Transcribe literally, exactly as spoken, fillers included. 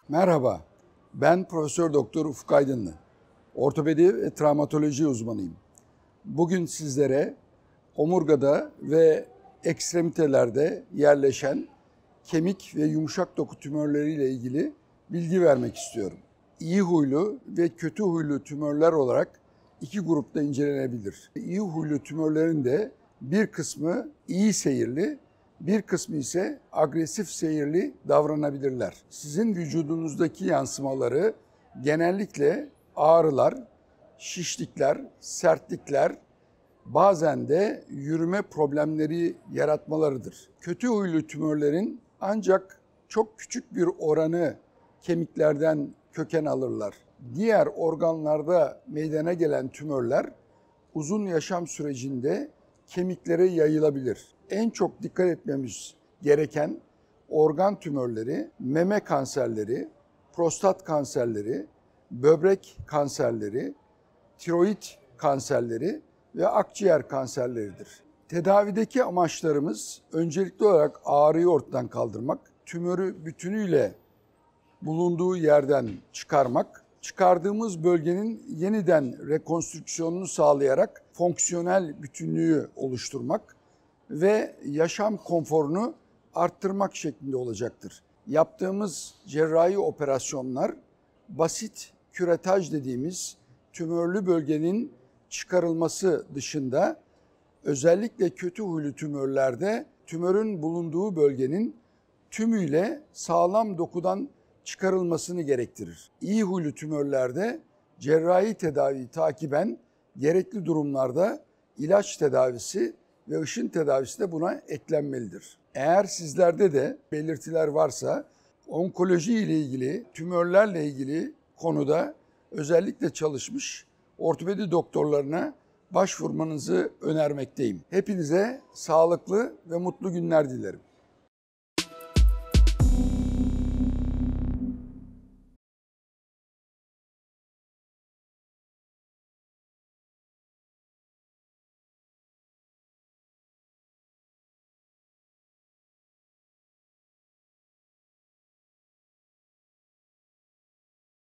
Merhaba, ben Profesör Doktor Ufuk Aydınlı. Ortopedi ve travmatoloji uzmanıyım. Bugün sizlere omurgada ve ekstremitelerde yerleşen kemik ve yumuşak doku tümörleriyle ilgili bilgi vermek istiyorum. İyi huylu ve kötü huylu tümörler olarak iki grupta incelenebilir. İyi huylu tümörlerin de bir kısmı iyi seyirli, bir kısmı ise agresif seyirli davranabilirler. Sizin vücudunuzdaki yansımaları genellikle ağrılar, şişlikler, sertlikler, bazen de yürüme problemleri yaratmalarıdır. Kötü huylu tümörlerin ancak çok küçük bir oranı kemiklerden köken alırlar. Diğer organlarda meydana gelen tümörler uzun yaşam sürecinde kemiklere yayılabilir. En çok dikkat etmemiz gereken organ tümörleri, meme kanserleri, prostat kanserleri, böbrek kanserleri, tiroid kanserleri ve akciğer kanserleridir. Tedavideki amaçlarımız öncelikli olarak ağrıyı ortadan kaldırmak, tümörü bütünüyle bulunduğu yerden çıkarmak, çıkardığımız bölgenin yeniden rekonstrüksiyonunu sağlayarak fonksiyonel bütünlüğü oluşturmak ve yaşam konforunu arttırmak şeklinde olacaktır. Yaptığımız cerrahi operasyonlar basit küretaj dediğimiz tümörlü bölgenin çıkarılması dışında özellikle kötü huylu tümörlerde tümörün bulunduğu bölgenin tümüyle sağlam dokudan çıkarılmasını gerektirir. İyi huylu tümörlerde cerrahi tedaviyi takiben gerekli durumlarda ilaç tedavisi ve ışın tedavisi de buna eklenmelidir. Eğer sizlerde de belirtiler varsa onkoloji ile ilgili, tümörlerle ilgili konuda özellikle çalışmış ortopedi doktorlarına başvurmanızı önermekteyim. Hepinize sağlıklı ve mutlu günler dilerim.